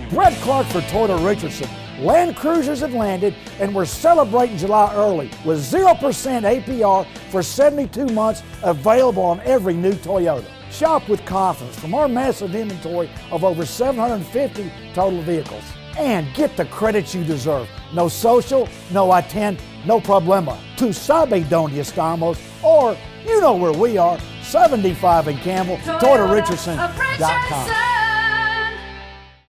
Brett Clark for Toyota Richardson. Land Cruisers have landed, and we're celebrating July early with 0% APR for 72 months available on every new Toyota. Shop with confidence from our massive inventory of over 750 total vehicles. And get the credit you deserve. No social, no I-10, no problema. Tu sabe donde estamos, or you know where we are, 75 in Campbell, ToyotaRichardson.com.